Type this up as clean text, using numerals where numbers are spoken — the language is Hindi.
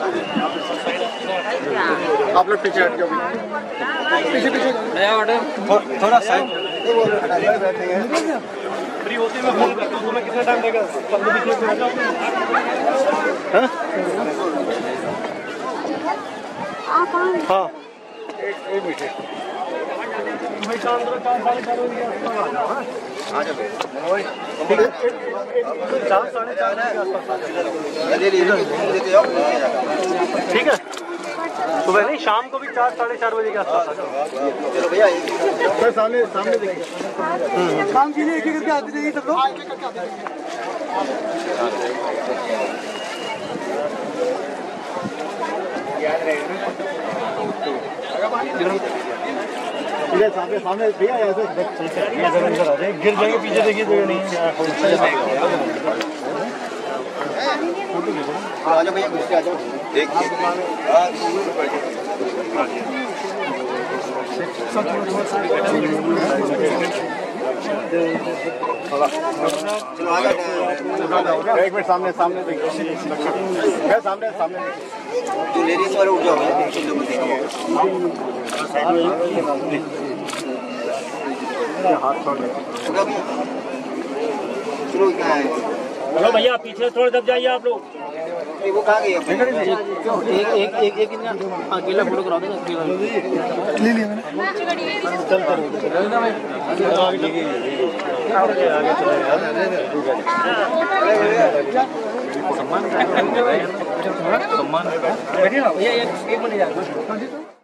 आप लोग पीछे हट जाओ, पीछे पीछे थोड़ा साइड फ्री होते मैं फोन करता हूँ। तुम्हें कितना टाइम लगेगा? 15-20 मिनट। हाँ एक मिनट भाई, 4-4:30 बजे आ जाओ। ठीक है, 4-4:30 ठीक है। सुबह नहीं, शाम को भी 4-4:30 बजे के आसपास आ जाओ। चलो भैया, सामने सामने देखिए, काम कीजिए, एक एक करके आते जाइए सब लोग। सामने सामने भैया, ऐसे गिर जाएंगे पीछे, देखिए जगह नहीं है। आ जाओ भैया, घुस के आ जाओ। देखिए एक मिनट, सामने सामने देखिए, सामने सामने जो लेडीज वाले उठ जाओ। हेलो भैया, पीछे थोड़ा दब जाइए आप लोग। वो कहाँ गई? एक अकेला फोटो करा देंगे। ले लिया मैंने। चल सम्मान बैठिए ना भैया, एक मिनट।